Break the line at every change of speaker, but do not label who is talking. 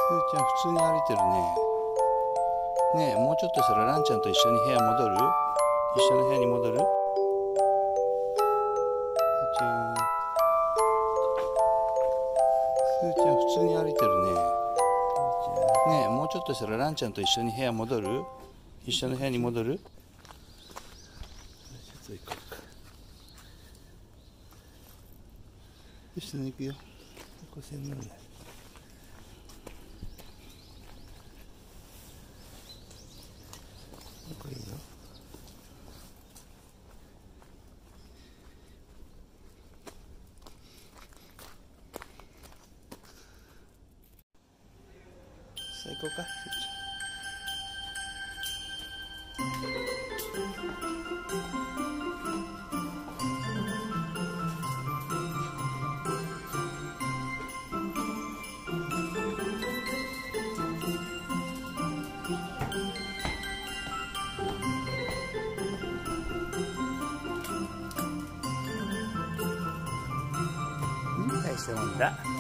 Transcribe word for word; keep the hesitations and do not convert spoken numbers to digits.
ちゃん普通に歩いてるね。ねえ、もうちょっとしたらランちゃんと一緒に部屋戻る？一緒の部屋に戻る？すーちゃん。すーちゃん普通に歩いてるね。ねえ、もうちょっとしたらランちゃんと一緒に部屋戻る？一緒の部屋に戻る？ちょっと行こうか。一緒に行くよ。ここ線なんだ。どこいいの？さあ行こうか。大したもんだ。